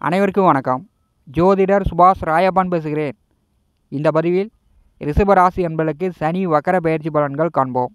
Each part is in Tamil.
அனைவருக்கும் வணக்கம். ஜோதிடர் சுபாஷ் ராயப்பன் பேசுகிறேன். இந்த பதிவில் ரிஷபராசி என்பதற்கு சனி வக்கர பயிற்சி பலன்கள் காண்போம்.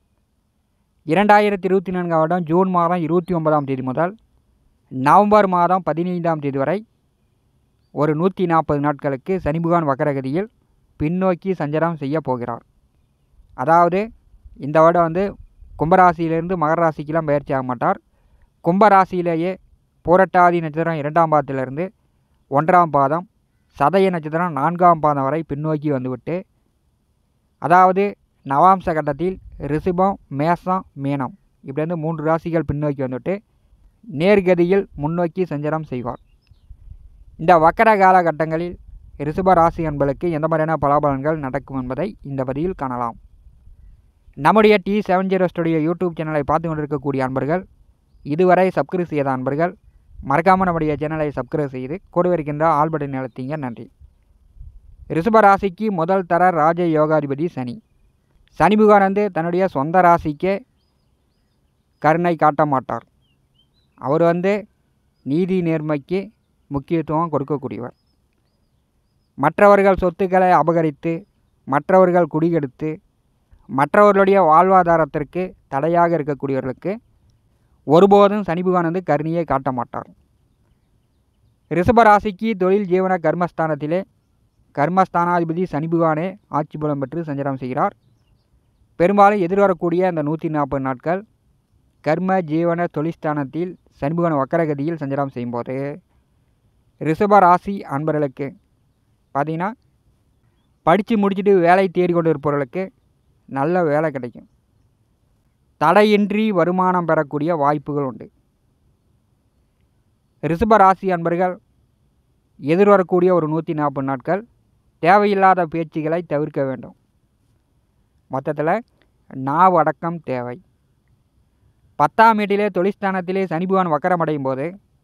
2024 வருடம் ஜூன் மாதம் 29ஆம் தேதி முதல் நவம்பர் மாதம் 15ஆம் தேதி வரை ஒரு 140 நாட்களுக்கு சனி பகவான் வக்கரகதியில் பின்னோக்கி சஞ்சாரம் செய்ய போகிறார். அதாவது இந்த வருடம் கும்பராசியிலிருந்து மகர ராசிக்கெல்லாம் பயிற்சி ஆக மாட்டார். கும்பராசியிலேயே பூரட்டாதி நட்சத்திரம் 2ஆம் பாதத்திலிருந்து 1ஆம் பாதம், சதய நட்சத்திரம் 4ஆம் பாதம் வரை பின்னோக்கி வந்துவிட்டு, அதாவது நவாம்ச கட்டத்தில் ரிஷபம், மேஷம், மீனம் இப்படி 3 ராசிகள் பின்னோக்கி வந்துவிட்டு நேர்கதியில் முன்னோக்கி சஞ்சாரம் செய்வார். இந்த வக்கர காலகட்டங்களில் ரிஷப ராசி என்பதற்கு எந்த மாதிரியான பலாபலன்கள் நடக்கும் என்பதை இந்த பதிவில் காணலாம். நம்முடைய T70 ஸ்டுடியோ யூடியூப் சேனலை பார்த்து கொண்டிருக்கக்கூடிய அன்பர்கள், இதுவரை சப்ஸ்கிரைப் செய்த அன்பர்கள் மறக்காமல் நம்முடைய சேனலை சப்ஸ்கிரைப் செய்து கூடவே இருக்கின்ற ஆல் பட்டன் அழுத்திங்க. நன்றி. ரிஷப ராசிக்கு முதல் தர ராஜ யோகாதிபதி சனி. சனி பகவான் தன்னுடைய சொந்த ராசிக்கே கருணை காட்ட மாட்டார். அவர் நீதி நேர்மைக்கு முக்கியத்துவம் கொடுக்கக்கூடியவர். மற்றவர்கள் சொத்துக்களை அபகரித்து, மற்றவர்கள் குடிகெடுத்து, மற்றவர்களுடைய வாழ்வாதாரத்திற்கு தடையாக இருக்கக்கூடியவர்களுக்கு ஒருபோதும் சனி பகவான் கருணையை காட்ட மாட்டார். ரிஷபராசிக்கு தொழில் ஜீவன கர்மஸ்தானத்திலே கர்மஸ்தானாதிபதி சனி பகவானே ஆட்சி பலம் பெற்று சஞ்சாரம் செய்கிறார். பெரும்பாலும் எதிர்வரக்கூடிய அந்த 140 நாட்கள் கர்ம ஜீவன தொழில்ஸ்தானத்தில் சனி பகவான் வக்கரகதியில் சஞ்சாரம் செய்யும்போது ரிஷபராசி அன்பர்களுக்கு பார்த்திங்கன்னா, படித்து முடிச்சுட்டு வேலை தேடி கொண்டு இருப்பவர்களுக்கு நல்ல வேலை கிடைக்கும். தடையின்றி வருமானம் பெறக்கூடிய வாய்ப்புகள் உண்டு. ரிஷபராசி அன்பர்கள் எதிர்வரக்கூடிய ஒரு 140 நாட்கள் தேவையில்லாத பேச்சுகளை தவிர்க்க வேண்டும். மொத்தத்தில் நாவடக்கம் தேவை. 10ஆம் வீட்டிலே தொழில்ஸ்தானத்திலே சனி பகவான் வக்கரமடையும் போது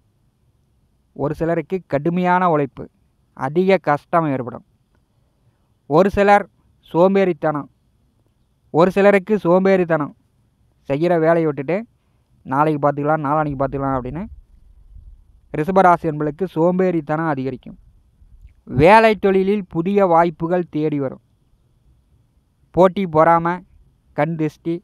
ஒரு சிலருக்கு கடுமையான உழைப்பு, அதிக கஷ்டம் ஏற்படும். ஒரு சிலர் சோம்பேறித்தனம், ஒரு சிலருக்கு சோம்பேறித்தனம் செய்கிற வேலையை விட்டுட்டு நாளைக்கு பார்த்துக்கலாம், நாளானைக்கு பார்த்துக்கலாம் அப்படின்னு ரிஷபராசி என்பதற்கு சோம்பேறித்தனம் அதிகரிக்கும். வேலை தொழிலில் புதிய வாய்ப்புகள் தேடி வரும். போட்டி பொறாமை, கண் திருஷ்டி,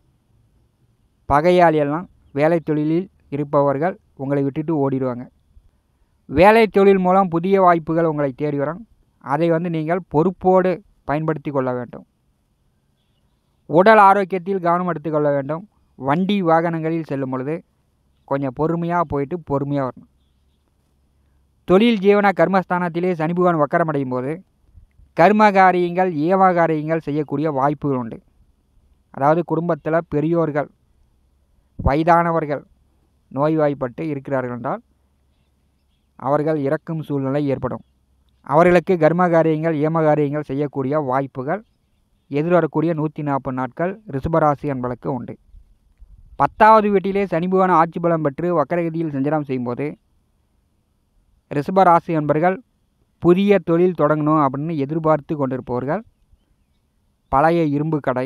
பகையாளியெல்லாம் வேலை தொழிலில் இருப்பவர்கள் உங்களை விட்டுட்டு ஓடிடுவாங்க. வேலை தொழில் மூலம் புதிய வாய்ப்புகள் உங்களை தேடி வரும். அதை நீங்கள் பொறுப்போடு பயன்படுத்தி கொள்ள வேண்டும். உடல் ஆரோக்கியத்தில் கவனம் எடுத்துக்கொள்ள வேண்டும். வண்டி வாகனங்களில் செல்லும் பொழுது கொஞ்சம் பொறுமையாக போயிட்டு பொறுமையாக வரணும். தொழில் ஜீவன கர்மஸ்தானத்திலே சனி பகவான் வக்கரமடையும் போது கர்மகாரியங்கள், ஏமகாரியங்கள் செய்யக்கூடிய வாய்ப்புகள் உண்டு. அதாவது குடும்பத்தில் பெரியோர்கள், வயதானவர்கள் நோய்வாய்ப்பட்டு இருக்கிறார்கள் என்றால் அவர்கள் இறக்கும் சூழ்நிலை ஏற்படும். அவர்களுக்கு கர்மகாரியங்கள், ஏமகாரியங்கள் செய்யக்கூடிய வாய்ப்புகள் எதிர்வரக்கூடிய 140 நாட்கள் ரிஷபராசி என்பதற்கு உண்டு. 10ஆவது வீட்டிலே சனி பகவான் ஆட்சி பலம் பெற்று வக்கரகதியில் சஞ்சாரம் செய்யும்போது ரிஷபராசி என்பர்கள் புதிய தொழில் தொடங்கணும் அப்படின்னு எதிர்பார்த்து கொண்டிருப்பவர்கள், பழைய இரும்பு கடை,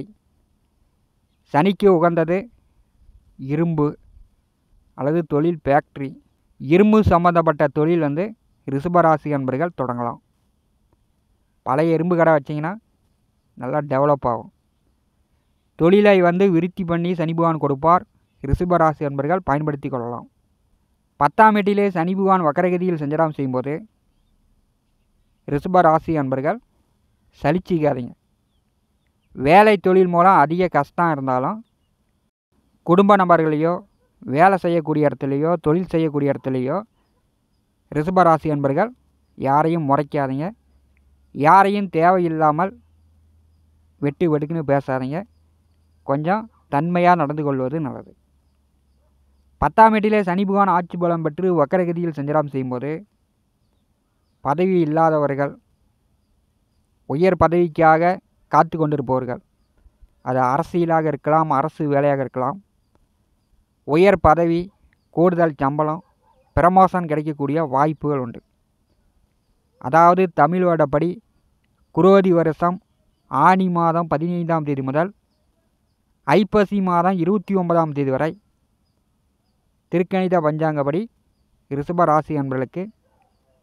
சனிக்கு உகந்தது இரும்பு அல்லது தொழில் ஃபேக்ட்ரி, இரும்பு சம்மந்தப்பட்ட தொழில் ரிஷபராசி என்பர்கள் தொடங்கலாம். பழைய இரும்பு கடை வச்சிங்கன்னா நல்லா டெவலப் ஆகும். தொழிலை விருத்தி பண்ணி சனி பகவான் கொடுப்பார். ரிஷபராசி என்பர்கள் பயன்படுத்தி கொள்ளலாம். 10ஆம் வீட்டிலே சனி பகவான் வக்கரகதியில் சஞ்சாரம் செய்யும்போது ரிஷபராசி என்பர்கள் சலிச்சிக்காதீங்க. வேலை தொழில் மூலம் அதிக கஷ்டம் இருந்தாலும் குடும்ப நபர்களையோ, வேலை செய்யக்கூடிய இடத்துலையோ, தொழில் செய்யக்கூடிய இடத்துலையோ ரிஷபராசி என்பர்கள் யாரையும் முறைக்காதீங்க. யாரையும் தேவையில்லாமல் வெட்டு வெட்டுக்குன்னு பேசாதீங்க. கொஞ்சம் தன்மையாக நடந்து கொள்வது நல்லது. 10ஆம் வீட்டிலே சனி பகவான் ஆட்சி பலம் பெற்று வக்கரகதியில் சஞ்சாரம் செய்யும்போது பதவி இல்லாதவர்கள், உயர் பதவிக்காக காத்து கொண்டிருப்பவர்கள், அது அரசியலாக இருக்கலாம், அரசு வேலையாக இருக்கலாம், உயர் பதவி, கூடுதல் சம்பளம், ப்ரமோஷன் கிடைக்கக்கூடிய வாய்ப்புகள் உண்டு. அதாவது தமிழ் வருடப்படி குரோதி வருஷம் ஆனி மாதம் 15ஆம் தேதி முதல் ஐப்பசி மாதம் 29ஆம் தேதி வரை திருக்கணித பஞ்சாங்கப்படி ரிஷப ராசி அன்பர்களுக்கு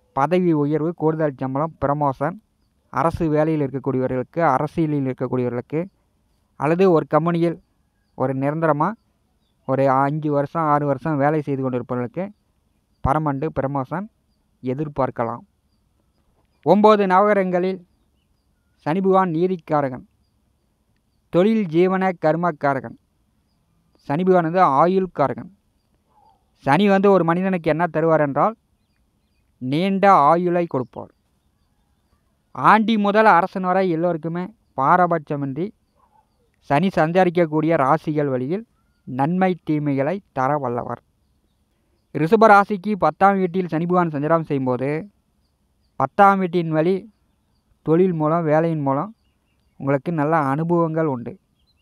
பதவி உயர்வு, கூடுதல் சம்பளம், ப்ரமோஷன், அரசு வேலையில் இருக்கக்கூடியவர்களுக்கு, அரசியலில் இருக்கக்கூடியவர்களுக்கு, அல்லது ஒரு கம்பெனியில் ஒரு நிரந்தரமாக ஒரு 5 வருஷம் 6 வருஷம் வேலை செய்து கொண்டிருப்பவர்களுக்கு பர்மனெண்ட் ப்ரமோஷன் எதிர்பார்க்கலாம். 9 நவகிரகங்களில் சனி பகவான் நீதிக்காரகன், தொழில் ஜீவன கர்மக்காரகன். சனி பகவான் ஆயுள்காரகன். சனி ஒரு மனிதனுக்கு என்ன தருவார் என்றால் நீண்ட ஆயுளை கொடுப்பார். ஆண்டி முதல் அரசன் வரை எல்லோருக்குமே பாரபட்சமின்றி சனி சஞ்சரிக்கக்கூடிய ராசிகள் வழியில் நன்மை தீமைகளை தர வல்லவர். ரிஷப ராசிக்கு 10ஆம் வீட்டில் சனி பகவான் சஞ்சாரம் செய்யும்போது 10ஆம் வீட்டின் வழி தொழில் மூலம், வேலையின் மூலம் உங்களுக்கு நல்ல அனுபவங்கள் உண்டு.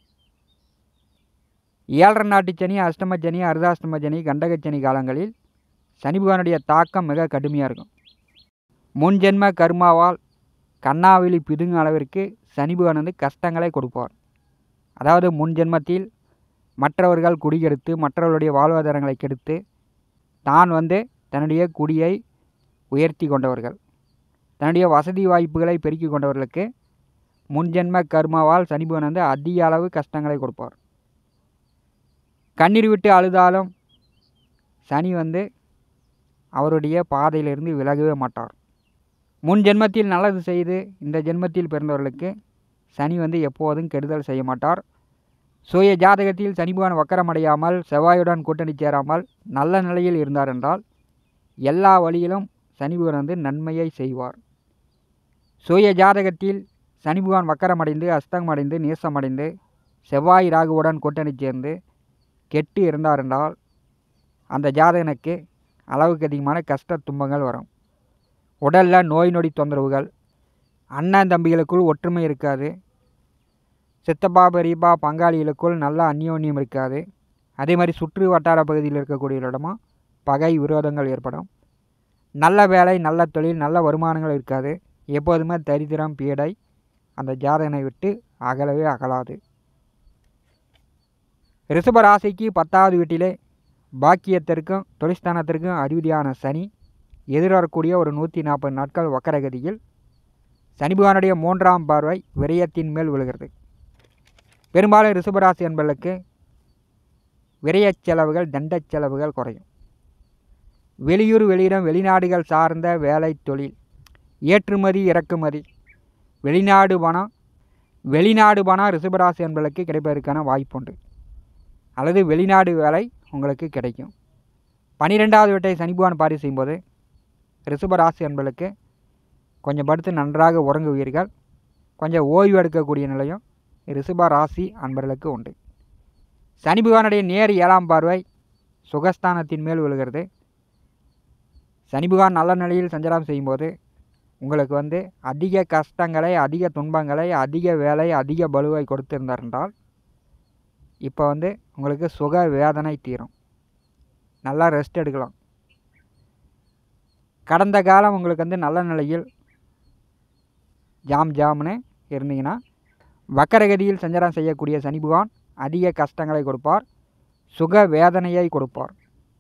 7.5 நாட்டு சனி, அஷ்டம சனி, அர்த்தாஷ்டம சனி, கண்டகச்சனி காலங்களில் சனி பகவானுடைய தாக்கம் மிக கடுமையாக இருக்கும். முன்ஜென்ம கர்மாவால் கண்ணாவிலி பிதுங்கும் அளவிற்கு சனி பகவான் கஷ்டங்களை கொடுப்பார். அதாவது முன்ஜென்மத்தில் மற்றவர்கள் குடிகெடுத்து, மற்றவர்களுடைய வாழ்வாதாரங்களை கெடுத்து தான் தன்னுடைய குடியை உயர்த்தி கொண்டவர்கள், தன்னுடைய வசதி வாய்ப்புகளை பெருக்கி கொண்டவர்களுக்கு முன்ஜென்ம கர்மாவால் சனி பகவான் அதிக அளவு கஷ்டங்களை கொடுப்பார். கண்ணீர் விட்டு அழுதாலும் சனி அவருடைய பாதையிலிருந்து விலகவே மாட்டார். முன் ஜென்மத்தில் நல்லது செய்து இந்த ஜென்மத்தில் பிறந்தவர்களுக்கு சனி எப்போதும் கெடுதல் செய்ய மாட்டார். சுய ஜாதகத்தில் சனி பகவான் வக்கரமடையாமல், செவ்வாயுடன் கூட்டணி சேராமல் நல்ல நிலையில் இருந்தார் என்றால் எல்லா வழியிலும் சனி பகவான் நன்மையை செய்வார். சுய ஜாதகத்தில் சனி பகவான் வக்கரமடைந்து, அஸ்தமடைந்து, நீசமடைந்து, செவ்வாய் ராகுவுடன் கூட்டணி சேர்ந்து கெட்டு இருந்தார் என்றால் அந்த ஜாதகனுக்கு அளவுக்கு அதிகமான கஷ்ட துன்பங்கள் வரும். உடலில் நோய் நொடி தொந்தரவுகள், அண்ணன் தம்பிகளுக்குள் ஒற்றுமை இருக்காது, சித்தப்பா பெரியப்பா பங்காளிகளுக்குள் நல்ல அந்யோன்யம் இருக்காது. அதே மாதிரி சுற்று வட்டார பகுதியில் இருக்கக்கூடியவரிடமா பகை விரோதங்கள் ஏற்படும். நல்ல வேலை, நல்ல தொழில், நல்ல வருமானங்கள் இருக்காது. எப்போதுமே தரித்திரம், பீடை அந்த ஜாதகனை விட்டு அகலவே அகலாது. ரிஷப ராசிக்கு 10ஆவது வீட்டிலே பாக்கியத்திற்கும் தொழிற்ஸ்தானத்திற்கும் அதிபதியான சனி எதிர்வரக்கூடிய ஒரு 140 நாட்கள் வக்கரகதியில் சனி பகவானுடைய 3ஆம் பார்வை விரயத்தின் மேல் விழுகிறது. பெரும்பாலும் ரிஷபராசி என்பவர்களுக்கு விரய செலவுகள், தண்ட செலவுகள் குறையும். வெளியூர், வெளியிடம், வெளிநாடுகள் சார்ந்த வேலை, தொழில், ஏற்றுமதி, இறக்குமதி, வெளிநாடு பணம் ரிஷபராசி என்பவர்களுக்கு கிடைப்பதற்கான வாய்ப்புண்டு. அல்லது வெளிநாடு வேலை உங்களுக்கு கிடைக்கும். 12ஆவது வீட்டை சனி பகவான் பார்வை செய்யும்போது ரிஷபராசி என்பவர்களுக்கு கொஞ்சம் படுத்து நன்றாக உறங்குவீர்கள். கொஞ்சம் ஓய்வு எடுக்கக்கூடிய நிலையும் ரிஷப ராசி அன்பர்களுக்கு உண்டு. சனி பகவானுடைய நேர் 7ஆம் பார்வை சுகஸ்தானத்தின் மேல் விழுகிறது. சனி பகவான் நல்ல நிலையில் சஞ்சாரம் செய்யும்போது உங்களுக்கு அதிக கஷ்டங்களை, அதிக துன்பங்களை, அதிக வேலை, அதிக பலுவை கொடுத்திருந்தார் என்றால் இப்போ உங்களுக்கு சுக வேதனை தீரும். நல்லா ரெஸ்ட் எடுக்கலாம். கடந்த காலம் உங்களுக்கு நல்ல நிலையில் ஜாம்னு இருந்தீங்கன்னா வக்கரகதியில் சஞ்சாரம் செய்யக்கூடிய சனி பகவான் அதிக கஷ்டங்களை கொடுப்பார், சுக வேதனையை கொடுப்பார்.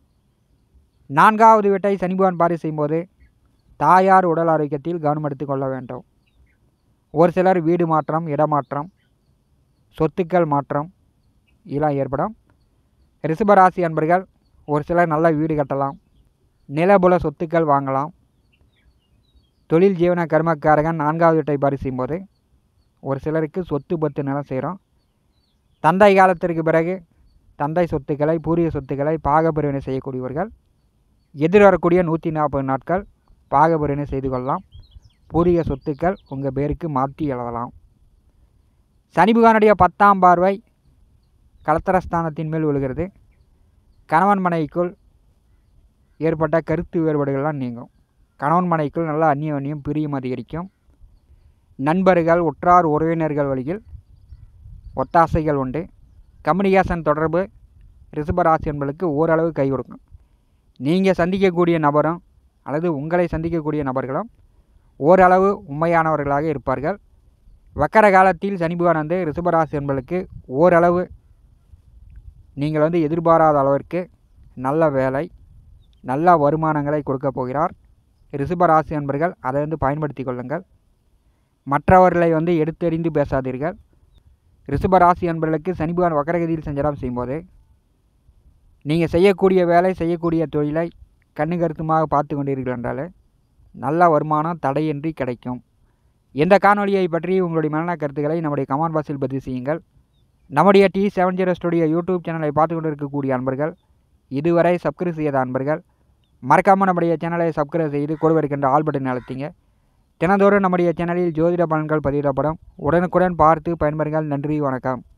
4ஆவது வீட்டை சனி பகவான் பார்வை செய்யும்போது தாயார் உடல் ஆரோக்கியத்தில் கவனம் எடுத்து கொள்ள வேண்டும். ஒரு சிலர் வீடு மாற்றம், இடமாற்றம், சொத்துக்கள் மாற்றம் இதெல்லாம் ஏற்படும். ரிஷபராசி அன்பர்கள் ஒரு சிலர் நல்ல வீடு கட்டலாம், நிலபுல சொத்துக்கள் வாங்கலாம். தொழில் ஜீவன கர்மக்காரகன் 4ஆவது வீட்டை பார்வை செய்யும்போது ஒரு சிலருக்கு சொத்து பத்து நிலம் செய்கிறோம். தந்தை காலத்திற்கு பிறகு தந்தை சொத்துக்களை, பூர்வீக சொத்துக்களை பாகப்பிரிவினை செய்யக்கூடியவர்கள் எதிர்வரக்கூடிய 140 நாட்கள் பாகப்பிரிவினை செய்து கொள்ளலாம். பூர்வீக சொத்துக்கள் உங்கள் பேருக்கு மாற்றி எழுதலாம். சனி பகவானுடைய 10ஆம் பார்வை கலத்திரஸ்தானத்தின் மேல் விழுகிறது. கணவன் மனைவிக்குள் ஏற்பட்ட கருத்து வேறுபாடுகள்லாம் நீங்கும். கணவன் மனைவிக்குள் நல்ல அந்யோன்யம், பிரியம் அதிகரிக்கும். நண்பர்கள், உற்றார் உறவினர்கள் வழியில் ஒத்தாசைகள் உண்டு. கம்யூனிகேஷன் தொடர்பு ரிஷபராசி என்பவர்களுக்கு ஓரளவு கை கொடுக்கும். நீங்கள் சந்திக்கக்கூடிய நபரும் அல்லது உங்களை சந்திக்கக்கூடிய நபர்களும் ஓரளவு உண்மையானவர்களாக இருப்பார்கள். வக்கர காலத்தில் சனி பகவான் ரிஷபராசி என்பவர்களுக்கு ஓரளவு நீங்கள் எதிர்பாராத அளவிற்கு நல்ல வேலை, நல்ல வருமானங்களை கொடுக்க போகிறார். ரிஷபராசி அன்பர்கள் அதை பயன்படுத்தி கொள்ளுங்கள். மற்றவர்களை எடுத்தெறிந்து பேசாதீர்கள். ரிஷபராசி அன்பர்களுக்கு சனி பகவான் வக்கரகதியில் சஞ்சாரம் செய்யும்போது நீங்கள் செய்யக்கூடிய வேலை, செய்யக்கூடிய தொழிலை கண்ணு கருத்துமாக பார்த்து கொண்டீர்கள் என்றால் நல்ல வருமானம் தடையின்றி கிடைக்கும். இந்த காணொலியை பற்றி உங்களுடைய மன கருத்துக்களை நம்முடைய கமெண்ட் பாக்ஸில் பதிவு செய்யுங்கள். நம்முடைய T70 ஸ்டுடியோ யூடியூப் சேனலை பார்த்து கொண்டு இருக்கக்கூடிய அன்பர்கள், இதுவரை சப்ஸ்கிரைப் செய்யாத அன்பர்கள் மறக்காமல் நம்முடைய சேனலை சப்ஸ்கிரைப் செய்து கூட இருக்கின்ற ஆல் பட்டன் அழுத்திங்க. தினந்தோறும் நம்முடைய சேனலில் ஜோதிட பலன்கள் பதிவிடப்படும். உடனுக்குடன் பார்த்து பயன்பெறுங்கள். நன்றி, வணக்கம்.